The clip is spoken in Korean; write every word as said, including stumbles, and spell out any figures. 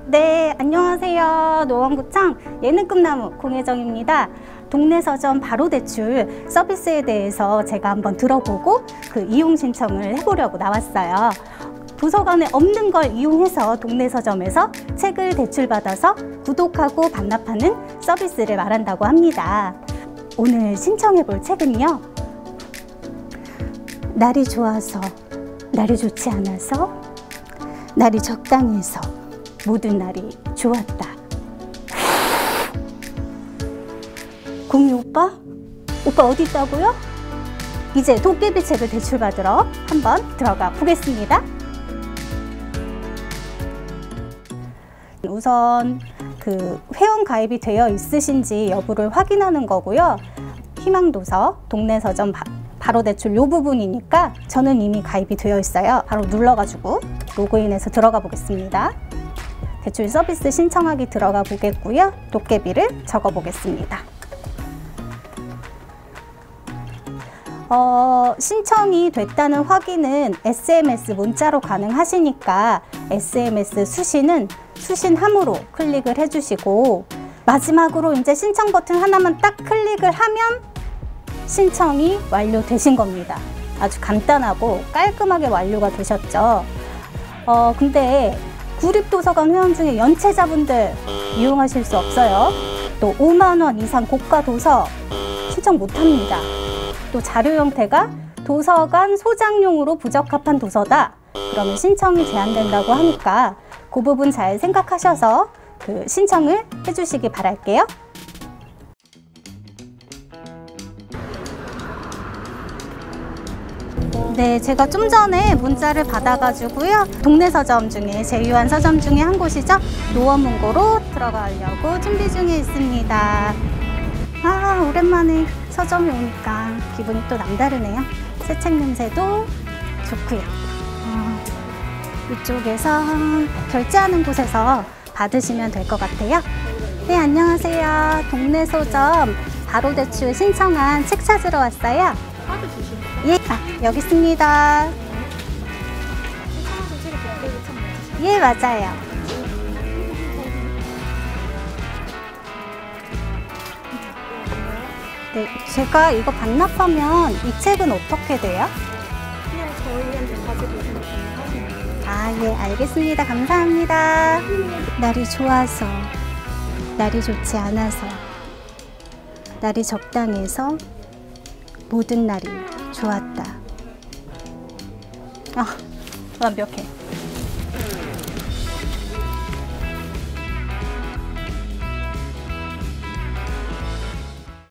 네, 안녕하세요. 노원구청 예능꿈나무 공혜정입니다. 동네 서점 바로 대출 서비스에 대해서 제가 한번 들어보고 그 이용 신청을 해보려고 나왔어요. 도서관에 없는 걸 이용해서 동네 서점에서 책을 대출받아서 구독하고 반납하는 서비스를 말한다고 합니다. 오늘 신청해 볼 책은요, 날이 좋아서, 날이 좋지 않아서, 날이 적당해서 모든 날이 좋았다. 공유 오빠? 오빠 어디 있다고요? 이제 도깨비 책을 대출받으러 한번 들어가 보겠습니다. 우선 그 회원 가입이 되어 있으신지 여부를 확인하는 거고요. 희망도서, 동네 서점 바, 바로 대출 요 부분이니까 저는 이미 가입이 되어 있어요. 바로 눌러가지고 로그인해서 들어가 보겠습니다. 대출 서비스 신청하기 들어가 보겠고요. 도깨비를 적어 보겠습니다. 어, 신청이 됐다는 확인은 에스엠에스 문자로 가능하시니까 에스엠에스 수신은 수신함으로 클릭을 해주시고, 마지막으로 이제 신청 버튼 하나만 딱 클릭을 하면 신청이 완료되신 겁니다. 아주 간단하고 깔끔하게 완료가 되셨죠. 어, 근데 구립도서관 회원 중에 연체자분들 이용하실 수 없어요. 또 오만 원 이상 고가 도서 신청 못합니다. 또 자료 형태가 도서관 소장용으로 부적합한 도서다, 그러면 신청이 제한된다고 하니까 그 부분 잘 생각하셔서 그 신청을 해주시기 바랄게요. 네, 제가 좀 전에 문자를 받아가지고요. 동네 서점 중에 제휴한 서점 중에 한 곳이죠. 노원문고로 들어가려고 준비 중에 있습니다. 아, 오랜만에 서점에 오니까 기분이 또 남다르네요. 새 책 냄새도 좋고요. 어, 이쪽에서 결제하는 곳에서 받으시면 될 것 같아요. 네, 안녕하세요. 동네 서점 바로 대출 신청한 책 찾으러 왔어요. 카드 주시면 예, 아, 여기 있습니다. 예, 맞아요. 네, 제가 이거 반납하면 이 책은 어떻게 돼요? 그냥 저희한테 가지고 오시면 되는 아, 예, 알겠습니다. 감사합니다. 날이 좋아서, 날이 좋지 않아서, 날이 적당해서 모든 날이 좋았다. 아, 완벽해.